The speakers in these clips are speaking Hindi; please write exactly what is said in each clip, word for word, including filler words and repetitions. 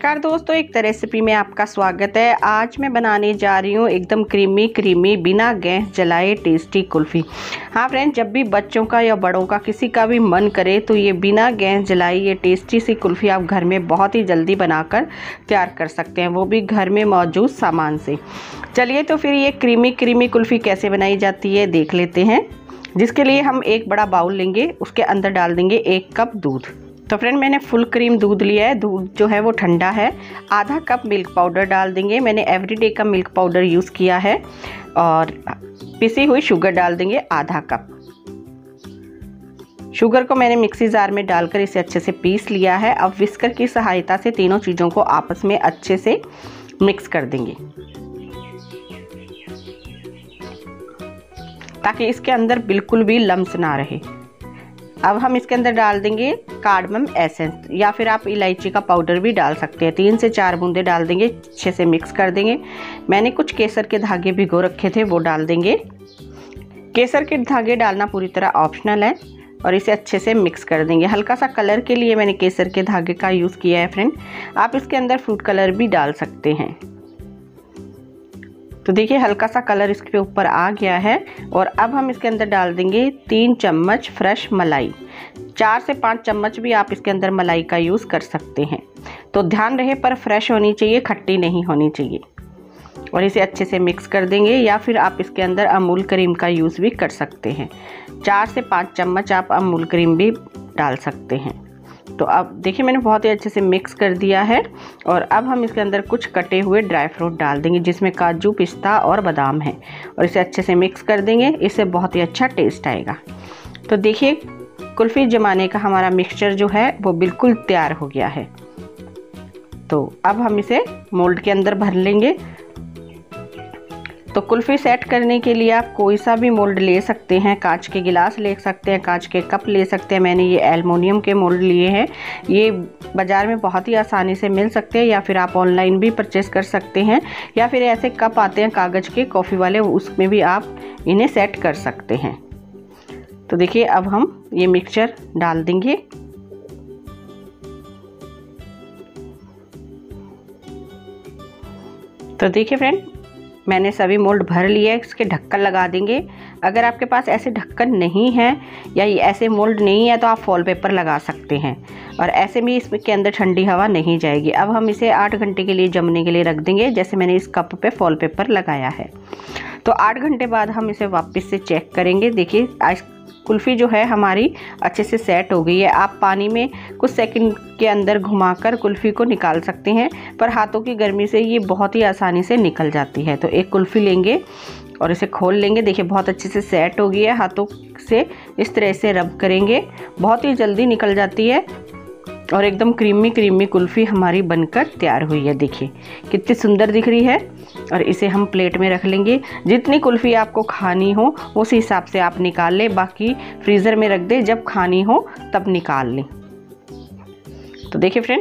नमस्कार दोस्तों, एक तरह रेसिपी में आपका स्वागत है। आज मैं बनाने जा रही हूँ एकदम क्रीमी क्रीमी बिना गैस जलाए टेस्टी कुल्फ़ी। हाँ फ्रेंड, जब भी बच्चों का या बड़ों का किसी का भी मन करे तो ये बिना गैस जलाई ये टेस्टी सी कुल्फ़ी आप घर में बहुत ही जल्दी बनाकर तैयार कर सकते हैं, वो भी घर में मौजूद सामान से। चलिए तो फिर ये क्रीमी क्रीमी कुल्फ़ी कैसे बनाई जाती है देख लेते हैं। जिसके लिए हम एक बड़ा बाउल लेंगे, उसके अंदर डाल देंगे एक कप दूध। तो फ्रेंड मैंने फुल क्रीम दूध लिया है, दूध जो है वो ठंडा है। आधा कप मिल्क पाउडर डाल देंगे, मैंने एवरीडे का मिल्क पाउडर यूज़ किया है। और पिसी हुई शुगर डाल देंगे आधा कप। शुगर को मैंने मिक्सी जार में डालकर इसे अच्छे से पीस लिया है। अब विस्कर की सहायता से तीनों चीज़ों को आपस में अच्छे से मिक्स कर देंगे ताकि इसके अंदर बिल्कुल भी लम्स ना रहे। अब हम इसके अंदर डाल देंगे कार्डमम एसेंस, या फिर आप इलायची का पाउडर भी डाल सकते हैं। तीन से चार बूंदे डाल देंगे, अच्छे से मिक्स कर देंगे। मैंने कुछ केसर के धागे भिगो रखे थे, वो डाल देंगे। केसर के धागे डालना पूरी तरह ऑप्शनल है और इसे अच्छे से मिक्स कर देंगे। हल्का सा कलर के लिए मैंने केसर के धागे का यूज़ किया है फ्रेंड, आप इसके अंदर फ्रूट कलर भी डाल सकते हैं। तो देखिए हल्का सा कलर इसके ऊपर आ गया है। और अब हम इसके अंदर डाल देंगे तीन चम्मच फ्रेश मलाई। चार से पाँच चम्मच भी आप इसके अंदर मलाई का यूज़ कर सकते हैं। तो ध्यान रहे पर फ्रेश होनी चाहिए, खट्टी नहीं होनी चाहिए। और इसे अच्छे से मिक्स कर देंगे, या फिर आप इसके अंदर अमूल क्रीम का यूज़ भी कर सकते हैं। चार से पाँच चम्मच आप अमूल क्रीम भी डाल सकते हैं। तो अब देखिए मैंने बहुत ही अच्छे से मिक्स कर दिया है। और अब हम इसके अंदर कुछ कटे हुए ड्राई फ्रूट डाल देंगे, जिसमें काजू, पिस्ता और बादाम है। और इसे अच्छे से मिक्स कर देंगे, इससे बहुत ही अच्छा टेस्ट आएगा। तो देखिए कुल्फ़ी जमाने का हमारा मिक्सचर जो है वो बिल्कुल तैयार हो गया है। तो अब हम इसे मोल्ड के अंदर भर लेंगे। तो कुल्फ़ी सेट करने के लिए आप कोई सा भी मोल्ड ले सकते हैं, कांच के गिलास ले सकते हैं, कांच के कप ले सकते हैं। मैंने ये एल्युमिनियम के मोल्ड लिए हैं, ये बाज़ार में बहुत ही आसानी से मिल सकते हैं, या फिर आप ऑनलाइन भी परचेज़ कर सकते हैं। या फिर ऐसे कप आते हैं कागज़ के कॉफ़ी वाले, उसमें भी आप इन्हें सेट कर सकते हैं। तो देखिए अब हम ये मिक्सचर डाल देंगे। तो देखिए फ्रेंड मैंने सभी मोल्ड भर लिए, इसके ढक्कन लगा देंगे। अगर आपके पास ऐसे ढक्कन नहीं है या ये ऐसे मोल्ड नहीं है तो आप फॉल पेपर लगा सकते हैं, और ऐसे में इसके अंदर ठंडी हवा नहीं जाएगी। अब हम इसे आठ घंटे के लिए जमने के लिए रख देंगे, जैसे मैंने इस कप पे फॉल पेपर लगाया है। तो आठ घंटे बाद हम इसे वापस से चेक करेंगे। देखिए आज कुल्फ़ी जो है हमारी अच्छे से सेट हो गई है। आप पानी में कुछ सेकंड के अंदर घुमाकर कुल्फ़ी को निकाल सकते हैं, पर हाथों की गर्मी से ये बहुत ही आसानी से निकल जाती है। तो एक कुल्फ़ी लेंगे और इसे खोल लेंगे। देखिए बहुत अच्छे से सेट हो गई है, हाथों से इस तरह से रब करेंगे, बहुत ही जल्दी निकल जाती है। और एकदम क्रीमी क्रीमी कुल्फ़ी हमारी बनकर तैयार हुई है। देखिए कितनी सुंदर दिख रही है। और इसे हम प्लेट में रख लेंगे। जितनी कुल्फ़ी आपको खानी हो उस हिसाब से आप निकाल लें, बाकी फ्रीज़र में रख दें, जब खानी हो तब निकाल लें। तो देखिए फ्रेंड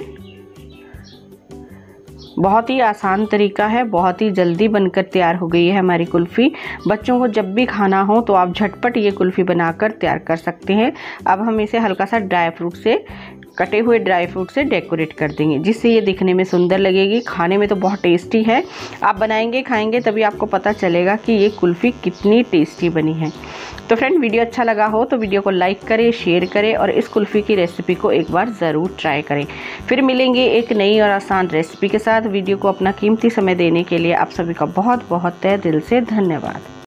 बहुत ही आसान तरीका है, बहुत ही जल्दी बनकर तैयार हो गई है हमारी कुल्फ़ी। बच्चों को जब भी खाना हो तो आप झटपट ये कुल्फ़ी बनाकर तैयार कर सकते हैं। अब हम इसे हल्का सा ड्राई फ्रूट से, कटे हुए ड्राई फ्रूट से डेकोरेट कर देंगे, जिससे ये दिखने में सुंदर लगेगी। खाने में तो बहुत टेस्टी है। आप बनाएंगे खाएंगे तभी आपको पता चलेगा कि ये कुल्फ़ी कितनी टेस्टी बनी है। तो फ्रेंड वीडियो अच्छा लगा हो तो वीडियो को लाइक करें, शेयर करें और इस कुल्फ़ी की रेसिपी को एक बार ज़रूर ट्राई करें। फिर मिलेंगे एक नई और आसान रेसिपी के साथ। वीडियो को अपना कीमती समय देने के लिए आप सभी का बहुत बहुत तहे दिल से धन्यवाद।